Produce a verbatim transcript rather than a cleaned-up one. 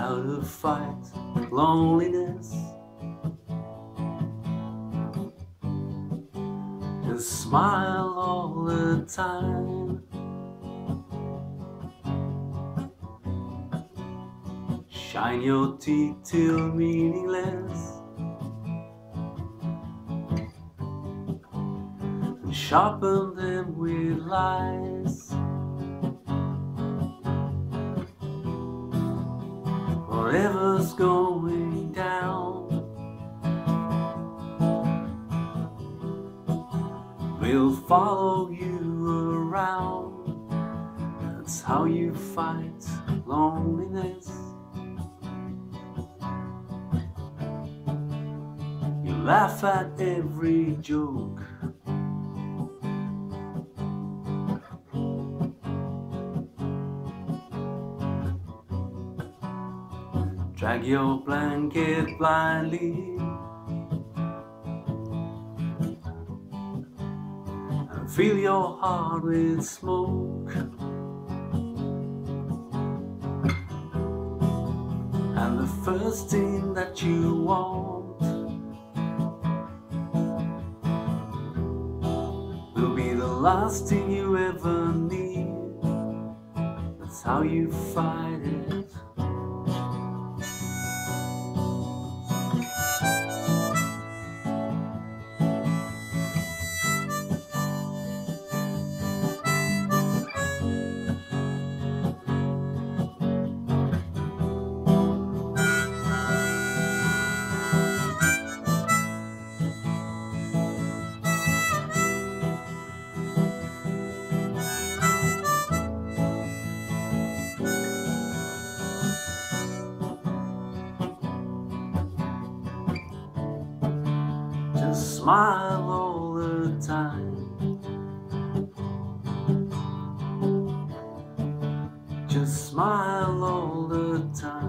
how to fight loneliness. Just smile all the time. Shine your teeth till meaningless, and sharpen them with lies. Whatever's going down, we'll follow you around. That's how you fight loneliness. You laugh at every joke, drag your blanket blindly, and fill your heart with smoke. And the first thing that you want will be the last thing you ever need. That's how you fight it. Just smile all the time. Just smile all the time.